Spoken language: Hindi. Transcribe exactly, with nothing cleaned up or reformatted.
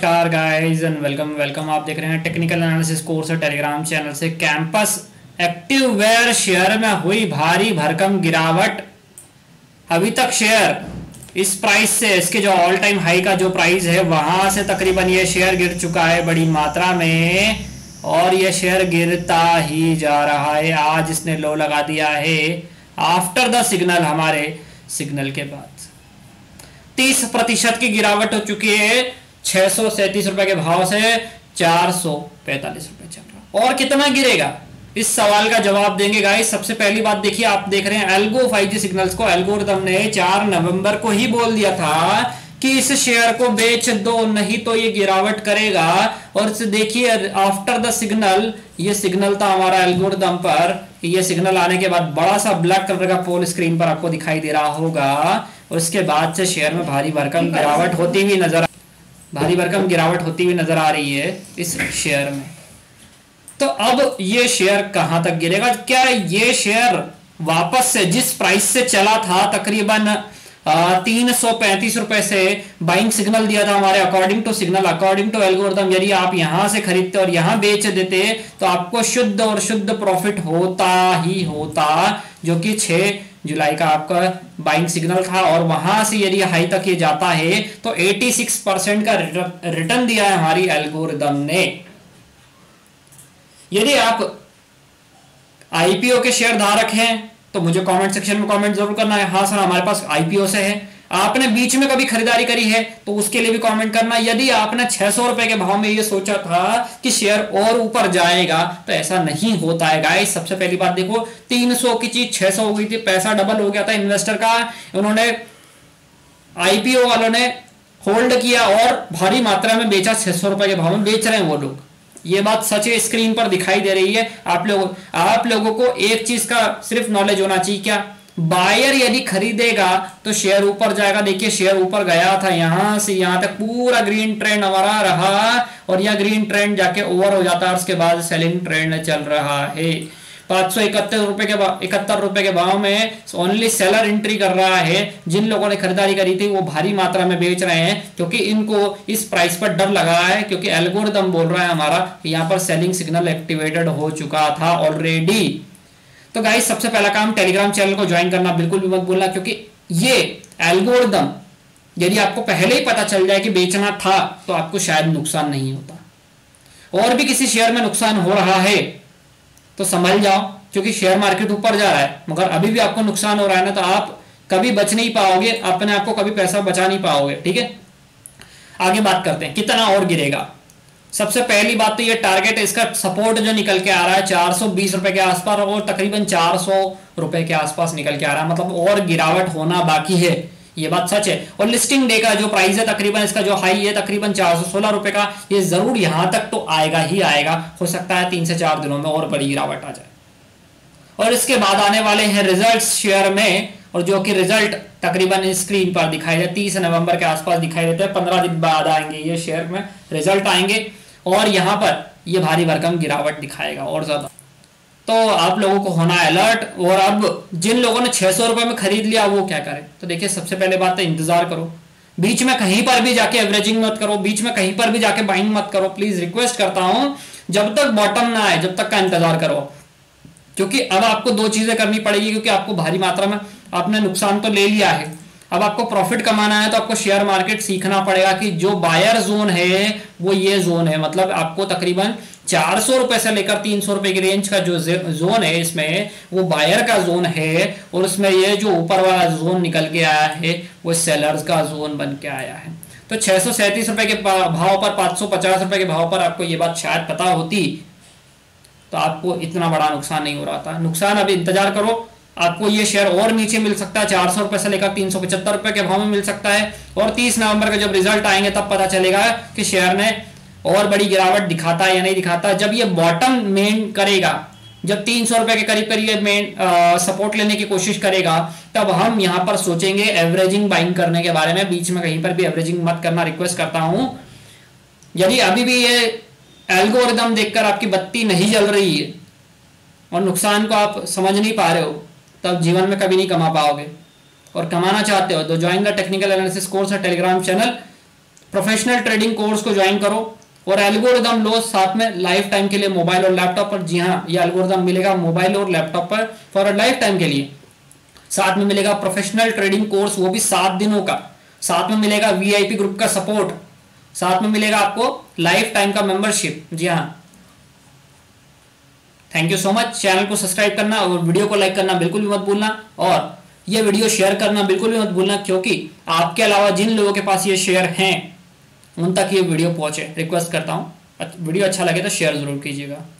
नमस्कार गाइस एंड वेलकम वेलकम आप देख रहे हैं टेक्निकल एनालिसिस कोर्स और टेलीग्राम चैनल से। कैंपस एक्टिव वेयर शेयर में हुई भारी भरकम गिरावट। अभी तक शेयर इस प्राइस से, इसके जो ऑल टाइम हाई का जो प्राइस है वहां से तकरीबन ये शेयर गिर चुका है बड़ी मात्रा में, और ये शेयर गिरता ही जा रहा है। आज इसने लो लगा दिया है आफ्टर द सिग्नल, हमारे सिग्नल के बाद तीस प्रतिशत की गिरावट हो चुकी है। छह सौ सैंतीस रुपए के भाव से चार सौ पैंतालीस रुपए चल रहा। और कितना गिरेगा, इस सवाल का जवाब देंगे गाइस। सबसे पहली बात देखिए, आप देख रहे हैं एल्गो फाइव जी सिग्नल्स को। एल्गोरिथम ने चार नवंबर को ही बोल दिया था कि इस शेयर को बेच दो, नहीं तो ये गिरावट करेगा। और देखिए आफ्टर द सिग्नल, ये सिग्नल था हमारा एल्गोरिथम पर। ये सिग्नल आने के बाद बड़ा सा ब्लैक कलर का पोल स्क्रीन पर आपको दिखाई दे रहा होगा। उसके बाद से शेयर में भारी भरकम गिरावट होती हुई नजर भारी भरकम गिरावट होती हुई नजर आ रही है इस शेयर में। तो अब ये शेयर कहां तक गिरेगा? क्या ये शेयर वापस से जिस प्राइस से चला था, तकरीबन तीन सौ पैंतीस रुपए से बाइंग सिग्नल दिया था हमारे according to signal, according to algorithm, यदि आप यहां से खरीदते और यहां बेच देते तो आपको शुद्ध और शुद्ध प्रॉफिट होता ही होता, जो कि छह जुलाई का आपका बाइंग सिग्नल था। और वहां से यदि हाई तक ये जाता है तो छियासी परसेंट का रिटर्न दिया है हमारी एल्गोरिथम ने। यदि आप आईपीओ के शेयर धारक हैं तो मुझे कमेंट सेक्शन में कमेंट जरूर करना है, हाँ सर हमारे पास आईपीओ से है। आपने बीच में कभी खरीदारी करी है तो उसके लिए भी कमेंट करना। यदि आपने छह सौ रुपए के भाव में ये सोचा था कि शेयर और ऊपर जाएगा तो ऐसा नहीं होता है गाइस। सबसे पहली बात देखो, तीन सौ की चीज छह सौ हो गई थी, पैसा डबल हो गया था इन्वेस्टर का। उन्होंने आईपीओ वालों ने होल्ड किया और भारी मात्रा में बेचा, छह सौ रुपए के भाव में बेच रहे हैं वो लोग। ये बात सच है, स्क्रीन पर दिखाई दे रही है। आप लोग आप लोगों को एक चीज का सिर्फ नॉलेज होना चाहिए, क्या बायर यदि खरीदेगा तो शेयर ऊपर जाएगा। देखिए शेयर ऊपर गया था, यहां से यहां तक पूरा ग्रीन ट्रेंड हमारा रहा, और यह ग्रीन ट्रेंड जाके ओवर हो जाता है। उसके बाद सेलिंग ट्रेंड चल रहा है। पांच सौ इकहत्तर रुपए के इकहत्तर रुपए के भाव में ओनली सेलर एंट्री कर रहा है। जिन लोगों ने खरीदारी करी थी वो भारी मात्रा में बेच रहे हैं, क्योंकि इनको इस प्राइस पर डर लगा है, क्योंकि एल्गोरिथम बोल रहा है हमारा यहाँ पर सेलिंग सिग्नल एक्टिवेटेड हो चुका था ऑलरेडी। तो गाइस सबसे पहला काम, टेलीग्राम चैनल को ज्वाइन करना बिल्कुल भी मत भूलना, क्योंकि ये एल्गोरिथम यदि आपको पहले ही पता चल जाए कि बेचना था तो आपको शायद नुकसान नहीं होता। और भी किसी शेयर में नुकसान हो रहा है तो संभल जाओ, क्योंकि शेयर मार्केट ऊपर जा रहा है, मगर अभी भी आपको नुकसान हो रहा है ना, तो आप कभी बच नहीं पाओगे, अपने आप को कभी पैसा बचा नहीं पाओगे। ठीक है, आगे बात करते हैं कितना और गिरेगा। सबसे पहली बात तो ये टारगेट, इसका सपोर्ट जो निकल के आ रहा है चार सौ बीस रुपए के आसपास, और तकरीबन चार सौ रुपए के आसपास निकल के आ रहा है, मतलब और गिरावट होना बाकी है, ये बात सच है। और लिस्टिंग डे का जो प्राइस है, तकरीबन इसका जो हाई है तकरीबन चार सौ सोलह रुपए का, ये जरूर यहां तक तो आएगा ही आएगा। हो सकता है तीन से चार दिनों में और बड़ी गिरावट आ जाए। और इसके बाद आने वाले हैं रिजल्ट्स शेयर में, और जो कि रिजल्ट तकरीबन स्क्रीन पर दिखाई दे तीस नवंबर के आसपास दिखाई देते हैं। पंद्रह दिन बाद आएंगे ये शेयर में रिजल्ट आएंगे, और यहां पर ये भारी भरकम गिरावट दिखाएगा और ज्यादा। तो आप लोगों को होना अलर्ट। और अब जिन लोगों ने छह सौ रुपए में खरीद लिया वो क्या करें? तो देखिए सबसे पहले बात है, इंतजार करो, बीच में कहीं पर भी जाके एवरेजिंग मत करो, बीच में कहीं पर भी जाके बाइंग मत करो। प्लीज रिक्वेस्ट करता हूं, जब तक बॉटम ना आए जब तक का इंतजार करो, क्योंकि अब आपको दो चीजें करनी पड़ेगी, क्योंकि आपको भारी मात्रा में आपने नुकसान तो ले लिया है, अब आपको प्रॉफिट कमाना है तो आपको शेयर मार्केट सीखना पड़ेगा कि जो बायर जोन है वो ये जोन है। मतलब आपको तकरीबन चार सौ रुपए से लेकर तीन सौ रुपए की रेंज का जो जोन है, इसमें वो बायर का जोन है, और उसमें ये जो ऊपर वाला जोन निकल के आया है वो सेलर्स का जोन बन के आया है। तो छह सौ सैंतीस रुपए के भाव पर, पांच सौ पचास रुपए के भाव पर आपको ये बात शायद पता होती तो आपको इतना बड़ा नुकसान नहीं हो रहा था। नुकसान अभी इंतजार करो, आपको ये शेयर और नीचे मिल सकता है, चार सौ रुपए से लेकर तीन सौ पचहत्तर रुपए के भाव में मिल सकता है। और तीस नवंबर के जब रिजल्ट आएंगे तब पता चलेगा कि शेयर में और बड़ी गिरावट दिखाता है या नहीं दिखाता। जब ये बॉटम मेन करेगा, जब तीन सौ रुपए के करीब करीब मेन सपोर्ट लेने की कोशिश करेगा, तब हम यहां पर सोचेंगे एवरेजिंग बाइंग करने के बारे में। बीच में कहीं पर भी एवरेजिंग मत करना, रिक्वेस्ट करता हूं। यदि अभी भी ये एल्गोरिथम देखकर आपकी बत्ती नहीं जल रही है और नुकसान को आप समझ नहीं पा रहे हो, तब जीवन में कभी नहीं कमा पाओगे। और कमाना चाहते हो तो join the technical analysis course और Telegram channel. Professional trading course को ज्वाइन करो, और एल्गोरिदम लो साथ में लाइफ टाइम के लिए मोबाइल और लैपटॉप पर। जी हाँ, ये एल्गोरिदम मिलेगा मोबाइल और लैपटॉप पर फॉर लाइफ टाइम के लिए। साथ में मिलेगा प्रोफेशनल ट्रेडिंग कोर्स, वो भी सात दिनों का। साथ में मिलेगा वीआईपी ग्रुप का सपोर्ट, साथ में मिलेगा आपको लाइफ टाइम का मेंबरशिप। जी हाँ, thank you so much. Channel को सब्सक्राइब करना और वीडियो को लाइक करना बिल्कुल भी मत भूलना, और ये वीडियो शेयर करना बिल्कुल भी मत भूलना, क्योंकि आपके अलावा जिन लोगों के पास ये शेयर हैं उन तक ये वीडियो पहुंचे। रिक्वेस्ट करता हूं, वीडियो अच्छा लगे तो शेयर जरूर कीजिएगा।